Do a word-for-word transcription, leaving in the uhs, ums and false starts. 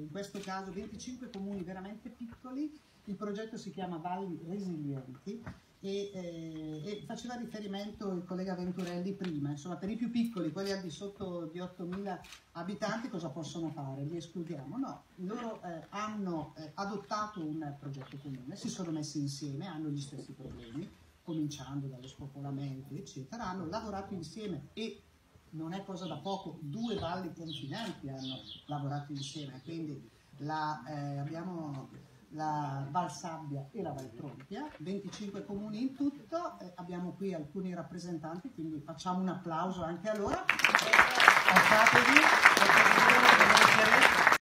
in questo caso venticinque comuni veramente piccoli. Il progetto si chiama Valli Resilienti e, eh, e faceva riferimento il collega Venturelli prima, insomma per i più piccoli, quelli al di sotto di ottomila abitanti cosa possono fare? Li escludiamo? No, loro eh, hanno eh, adottato un progetto comune, si sono messi insieme, hanno gli stessi problemi, cominciando dallo spopolamento eccetera, hanno lavorato insieme e non è cosa da poco, due valli confinanti hanno lavorato insieme, quindi la, eh, abbiamo la Val Sabbia e la Val Trompia, venticinque comuni in tutto, eh, abbiamo qui alcuni rappresentanti, quindi facciamo un applauso anche a loro. Facciatevi,